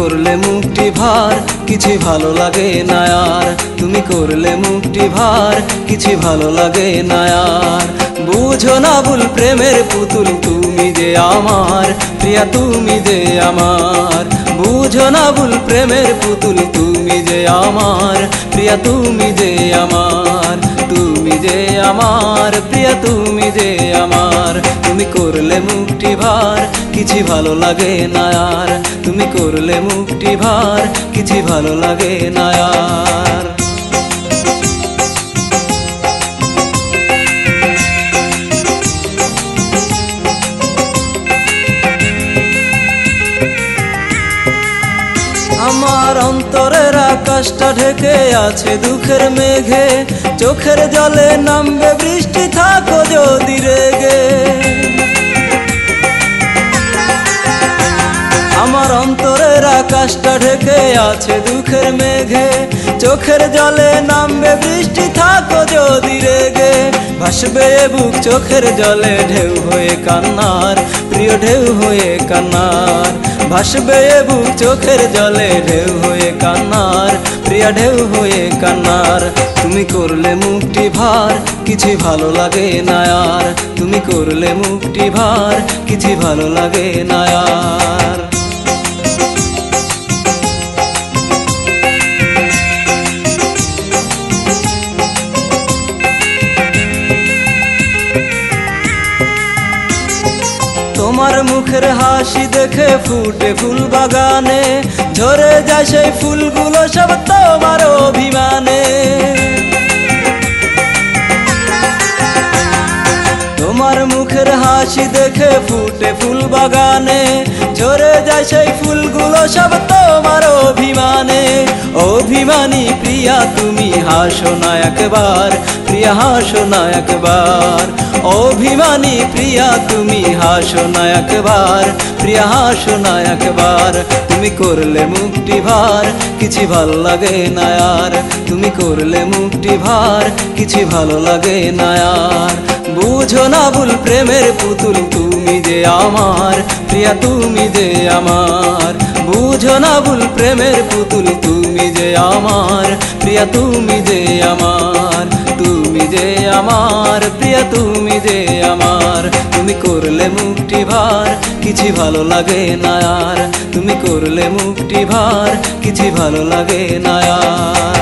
করলে মুখটি ভার কিছু ভালো লাগে না আর, তুমি করলে মুখটি ভার কিছু ভালো লাগে না আর। বুঝো না ভুল প্রেমের পুতুল তুমি যে আমার, প্রিয়া তুমি যে আমার। বুঝো না ভুল প্রেমের পুতুল তুমি যে আমার, প্রিয়া তুমি যে আমার। তুমি যে আমার, প্রিয়া তুমি যে আমার। তুমি করলে মুখটি ভার কিছু ভালো লাগে না আর, তুমি করলে মুখটি ভার কিছু ভালো লাগে না আর। আমার অন্তরের আকাশটা ঢেকে আছে দুঃখের মেঘে, চোখের জলে নামবে বৃষ্টি থাকো যদি রেগে। আমার অন্তরের আকাশটা ঢেকে আছে দুঃখের মেঘে, চোখের জলে নামবে বৃষ্টি থাকো যদি রেগে। ভাসবে বুক চোখের জলে ঢেউ হয়ে কান্নার, প্রিয় ঢেউ হয়ে কান্নার। ভাসবে বুক চোখের জলে ঢেউ হয়ে কান্নার, প্রিয়া ঢেউ হয়ে কান্নার। তুমি করলে মুখটি ভার কিছু ভালো লাগে না আর, তুমি করলে মুখটি ভার কিছু ভালো লাগে না আর। তোমার মুখের হাসি দেখে ফুটে ফুল বাগানে, ঝরে যায় সেই ফুলগুলো সব তোমার অভিমানে। তোমার মুখের হাসি দেখে ফুটে ফুল বাগানে, ঝরে যায় সেই ফুলগুলো সব তোমার অভিমানে। অভিমানী প্রিয়া তুমি হাসো না একবার, প্রিয়া হাসো না একবার। অভিমানী প্রিয়া তুমি হাসো না একবার, প্রিয়া হাসো না একবার। তুমি করলে মুখটি ভার কিছু ভালো লাগে না আর, তুমি করলে মুখটি ভার কিছু ভালো লাগে না আর। বুঝো না ভুল প্রেমের পুতুল তুমি যে আমার, প্রিয়া তুমি যে আমার। বুঝো না ভুল প্রেমের পুতুল তুমি যে আমার, প্রিয়া তুমি যে আমার। তুমি যে আমার, প্রিয়া তুমি যে আমার। তুমি করলে মুখটি ভার কিছু ভালো লাগে না আর, তুমি করলে মুখটি ভার কিছু ভালো লাগে না আর।